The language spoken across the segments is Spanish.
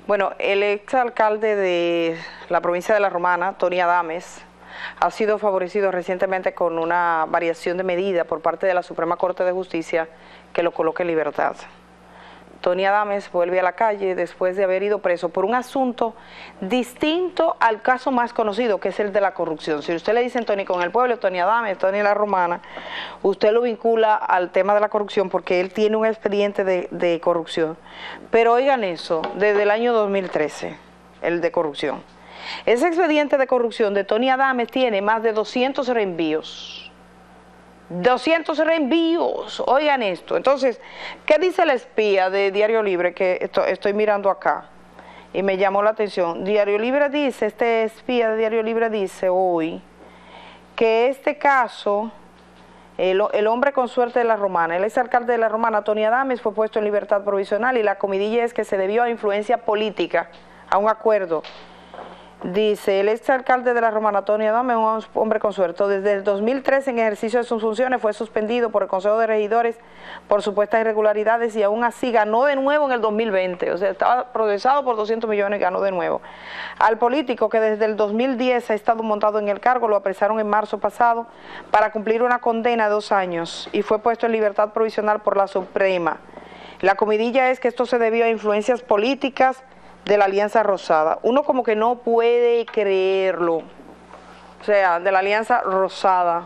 Bueno, el exalcalde de la provincia de La Romana, Tony Adames, ha sido favorecido recientemente con una variación de medida por parte de la Suprema Corte de Justicia que lo coloca en libertad. Tony Adames vuelve a la calle después de haber ido preso por un asunto distinto al caso más conocido, que es el de la corrupción. Si usted le dicen Tony con el pueblo, Tony Adames, Tony La Romana, usted lo vincula al tema de la corrupción porque él tiene un expediente de corrupción. Pero oigan eso, desde el año 2013, el de corrupción. Ese expediente de corrupción de Tony Adames tiene más de 200 reenvíos. 200 reenvíos, oigan esto. Entonces, ¿qué dice el espía de Diario Libre? Que estoy mirando acá y me llamó la atención. Diario Libre dice, este espía de Diario Libre dice hoy que este caso, el hombre con suerte de La Romana, el exalcalde de La Romana, Tony Adames, fue puesto en libertad provisional y la comidilla es que se debió a influencia política, a un acuerdo. Dice, el exalcalde de La Romana, Tony Adames, un hombre con suerte, desde el 2013 en ejercicio de sus funciones fue suspendido por el Consejo de Regidores por supuestas irregularidades y aún así ganó de nuevo en el 2020, o sea, estaba procesado por 200 millones y ganó de nuevo. Al político que desde el 2010 ha estado montado en el cargo, lo apresaron en marzo pasado para cumplir una condena de 2 años y fue puesto en libertad provisional por la Suprema. La comidilla es que esto se debió a influencias políticas de la Alianza Rosada. Uno como que no puede creerlo, o sea, de la Alianza Rosada.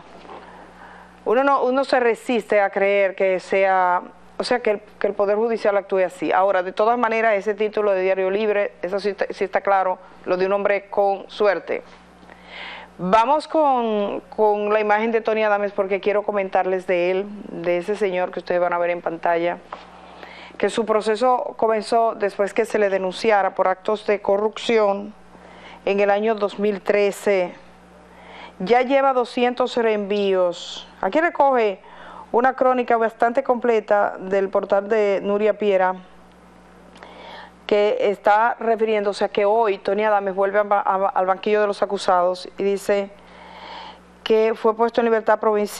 Uno se resiste a creer que sea, o sea, que el Poder Judicial actúe así. Ahora, de todas maneras, ese título de Diario Libre, eso sí está claro, lo de un hombre con suerte. Vamos con la imagen de Tony Adames porque quiero comentarles de él, de ese señor que ustedes van a ver en pantalla, que su proceso comenzó después que se le denunciara por actos de corrupción en el año 2013. Ya lleva 200 reenvíos. Aquí recoge una crónica bastante completa del portal de Nuria Piera, que está refiriéndose a que hoy Tony Adames vuelve al banquillo de los acusados y dice que fue puesto en libertad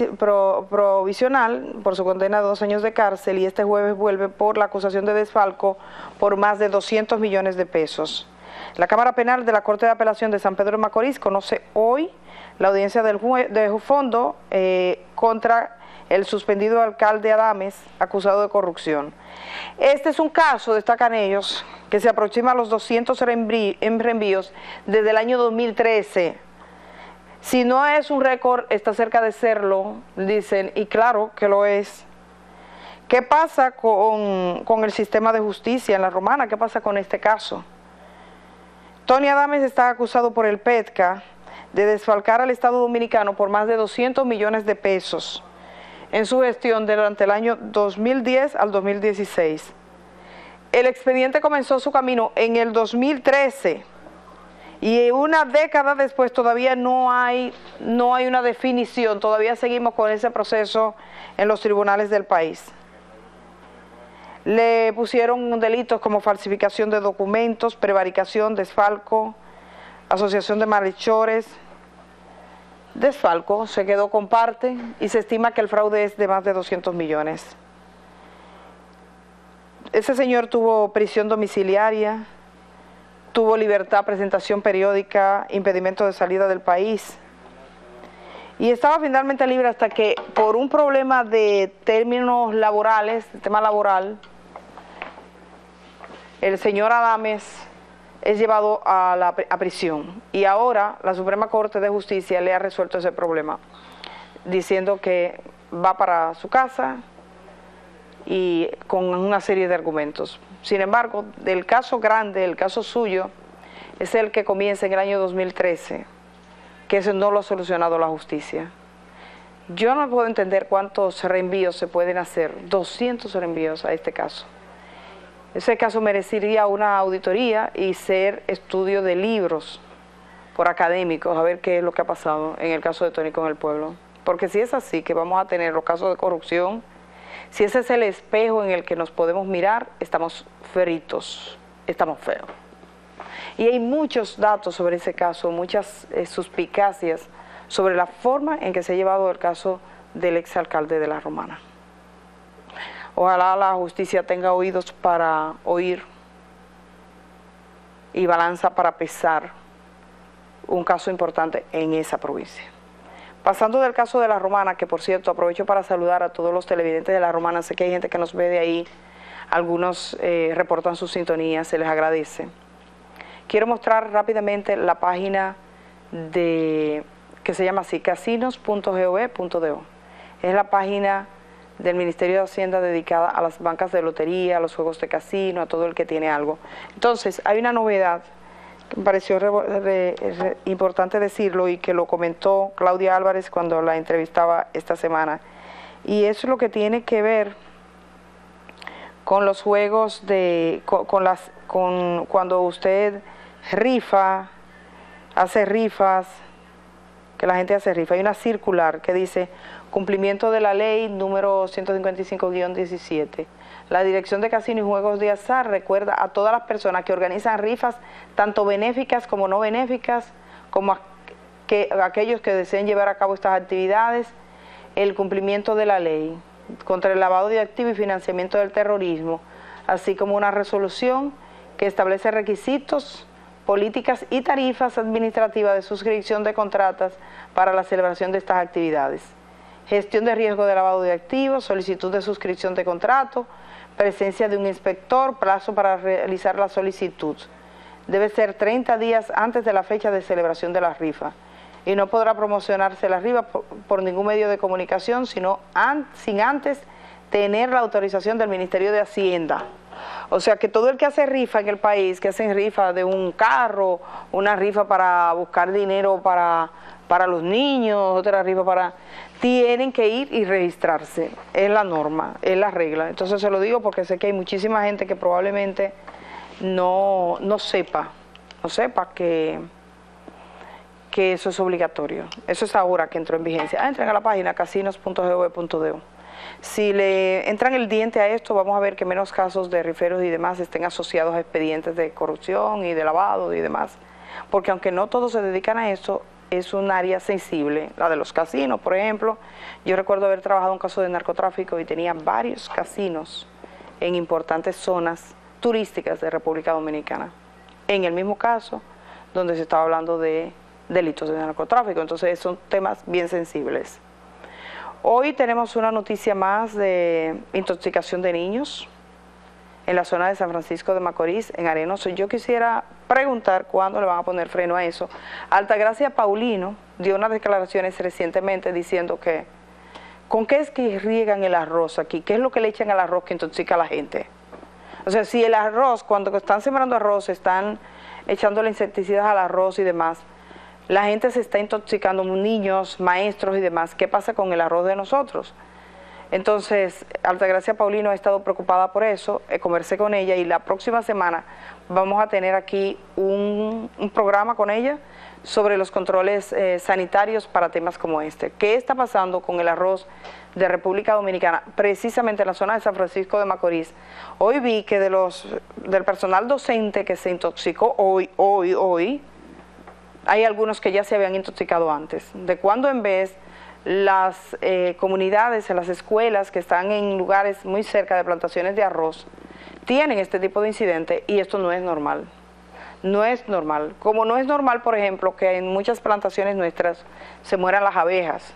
provisional por su condena de 2 años de cárcel y este jueves vuelve por la acusación de desfalco por más de 200 millones de pesos. La Cámara Penal de la Corte de Apelación de San Pedro de Macorís conoce hoy la audiencia de fondo contra el suspendido alcalde Adames, acusado de corrupción. Este es un caso, destacan ellos, que se aproxima a los 200 reenvíos desde el año 2013. Si no es un récord, está cerca de serlo, dicen, y claro que lo es. ¿Qué pasa con el sistema de justicia en La Romana? ¿Qué pasa con este caso? Tony Adames está acusado por el PETCA de desfalcar al Estado Dominicano por más de 200 millones de pesos en su gestión durante el año 2010 al 2016. El expediente comenzó su camino en el 2013. Y una década después todavía no hay una definición, todavía seguimos con ese proceso en los tribunales del país. Le pusieron delitos como falsificación de documentos, prevaricación, desfalco, asociación de malhechores. Desfalco se quedó con parte y se estima que el fraude es de más de 200 millones. Ese señor tuvo prisión domiciliaria, tuvo libertad, presentación periódica, impedimento de salida del país y estaba finalmente libre hasta que por un problema de términos laborales, el tema laboral, el señor Adames es llevado a prisión y ahora la Suprema Corte de Justicia le ha resuelto ese problema diciendo que va para su casa y con una serie de argumentos. Sin embargo, del caso grande, el caso suyo, es el que comienza en el año 2013, que eso no lo ha solucionado la justicia. Yo no puedo entender cuántos reenvíos se pueden hacer, 200 reenvíos a este caso. Ese caso merecería una auditoría y ser estudio de libros por académicos, a ver qué es lo que ha pasado en el caso de Tony con el pueblo. Porque si es así, que vamos a tener los casos de corrupción, si ese es el espejo en el que nos podemos mirar, estamos fritos, estamos feos. Y hay muchos datos sobre ese caso, muchas suspicacias sobre la forma en que se ha llevado el caso del exalcalde de La Romana. Ojalá la justicia tenga oídos para oír y balanza para pesar un caso importante en esa provincia. Pasando del caso de La Romana, que por cierto aprovecho para saludar a todos los televidentes de La Romana, sé que hay gente que nos ve de ahí, algunos reportan su sintonía, se les agradece. Quiero mostrar rápidamente la página que se llama así, casinos.gov.do. Es la página del Ministerio de Hacienda dedicada a las bancas de lotería, a los juegos de casino, a todo el que tiene algo. Entonces, hay una novedad que me pareció importante decirlo y que lo comentó Claudia Álvarez cuando la entrevistaba esta semana, y eso es lo que tiene que ver con los juegos cuando usted rifa, hace rifas, que la gente hace rifa. Hay una circular que dice cumplimiento de la ley número 155-17. La Dirección de Casino y Juegos de Azar recuerda a todas las personas que organizan rifas, tanto benéficas como no benéficas, como aquellos que deseen llevar a cabo estas actividades, el cumplimiento de la ley contra el lavado de activos y financiamiento del terrorismo, así como una resolución que establece requisitos, políticas y tarifas administrativas de suscripción de contratas para la celebración de estas actividades. Gestión de riesgo de lavado de activos, solicitud de suscripción de contrato, presencia de un inspector, plazo para realizar la solicitud. Debe ser 30 días antes de la fecha de celebración de la rifa y no podrá promocionarse la rifa por ningún medio de comunicación, sino sin antes tener la autorización del Ministerio de Hacienda. O sea que todo el que hace rifa en el país, que hacen rifa de un carro, una rifa para buscar dinero para los niños, otra rifa tienen que ir y registrarse. Es la norma, es la regla. Entonces se lo digo porque sé que hay muchísima gente que probablemente no sepa que eso es obligatorio. Eso es ahora que entró en vigencia. Entren a la página casinos.gov.do. Si le entran el diente a esto, vamos a ver que menos casos de riferos y demás estén asociados a expedientes de corrupción y de lavado y demás. Porque aunque no todos se dedican a eso, es un área sensible. La de los casinos, por ejemplo. Yo recuerdo haber trabajado un caso de narcotráfico y tenía varios casinos en importantes zonas turísticas de República Dominicana. En el mismo caso, donde se estaba hablando de delitos de narcotráfico. Entonces son temas bien sensibles. Hoy tenemos una noticia más de intoxicación de niños en la zona de San Francisco de Macorís, en Arenoso. Yo quisiera preguntar cuándo le van a poner freno a eso. Altagracia Paulino dio unas declaraciones recientemente diciendo que ¿con qué es que riegan el arroz aquí? ¿Qué es lo que le echan al arroz que intoxica a la gente? O sea, si el arroz, cuando están sembrando arroz, están echándole insecticidas al arroz y demás, la gente se está intoxicando, niños, maestros y demás. ¿Qué pasa con el arroz de nosotros? Entonces, Altagracia Paulino ha estado preocupada por eso, conversé con ella y la próxima semana vamos a tener aquí un programa con ella sobre los controles sanitarios para temas como este. ¿Qué está pasando con el arroz de República Dominicana, precisamente en la zona de San Francisco de Macorís? Hoy vi que del personal docente que se intoxicó hoy, hay algunos que ya se habían intoxicado antes. De cuando en vez las comunidades, las escuelas que están en lugares muy cerca de plantaciones de arroz, tienen este tipo de incidentes y esto no es normal. No es normal. Como no es normal, por ejemplo, que en muchas plantaciones nuestras se mueran las abejas.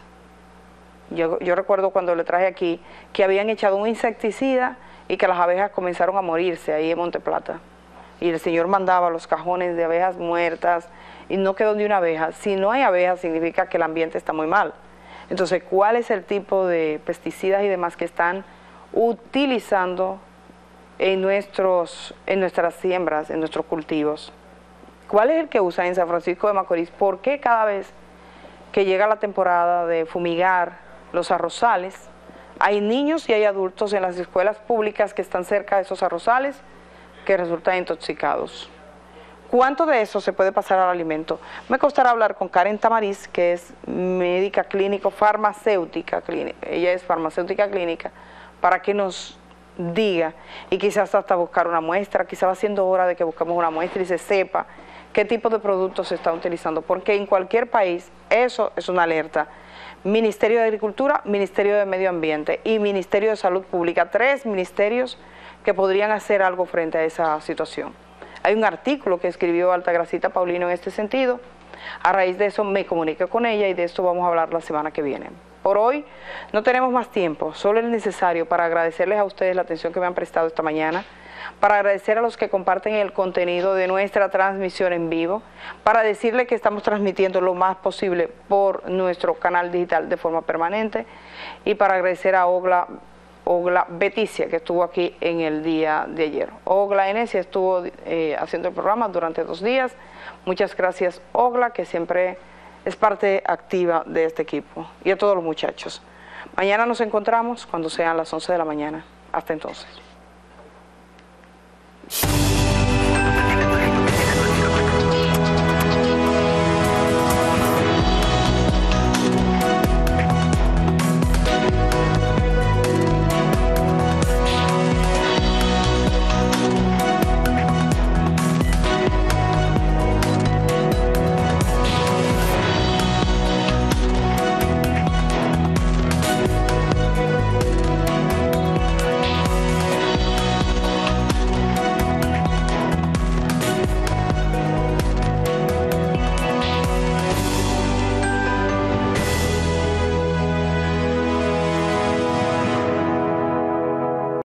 Yo recuerdo cuando le traje aquí que habían echado un insecticida y que las abejas comenzaron a morirse ahí en Monteplata. Y el señor mandaba los cajones de abejas muertas y no quedó ni una abeja. Si no hay abejas significa que el ambiente está muy mal. Entonces, ¿cuál es el tipo de pesticidas y demás que están utilizando en nuestras siembras, en nuestros cultivos? ¿Cuál es el que usan en San Francisco de Macorís? ¿Por qué cada vez que llega la temporada de fumigar los arrozales, hay niños y hay adultos en las escuelas públicas que están cerca de esos arrozales que resultan intoxicados? ¿Cuánto de eso se puede pasar al alimento? Me costará hablar con Karen Tamariz, que es médica clínico farmacéutica clínica. Ella es farmacéutica clínica, para que nos diga y quizás hasta buscar una muestra. Quizás va siendo hora de que busquemos una muestra y se sepa qué tipo de productos se está utilizando, porque en cualquier país eso es una alerta. Ministerio de Agricultura, Ministerio de Medio Ambiente y Ministerio de Salud Pública, 3 ministerios que podrían hacer algo frente a esa situación. Hay un artículo que escribió Altagracita Paulino en este sentido. A raíz de eso me comuniqué con ella y de esto vamos a hablar la semana que viene. Por hoy no tenemos más tiempo, solo el necesario para agradecerles a ustedes la atención que me han prestado esta mañana, para agradecer a los que comparten el contenido de nuestra transmisión en vivo, para decirles que estamos transmitiendo lo más posible por nuestro canal digital de forma permanente y para agradecer a Ogla Beticia, que estuvo aquí en el día de ayer. Ogla Enesia estuvo haciendo el programa durante 2 días. Muchas gracias, Ogla, que siempre es parte activa de este equipo. Y a todos los muchachos. Mañana nos encontramos cuando sean las 11 de la mañana. Hasta entonces.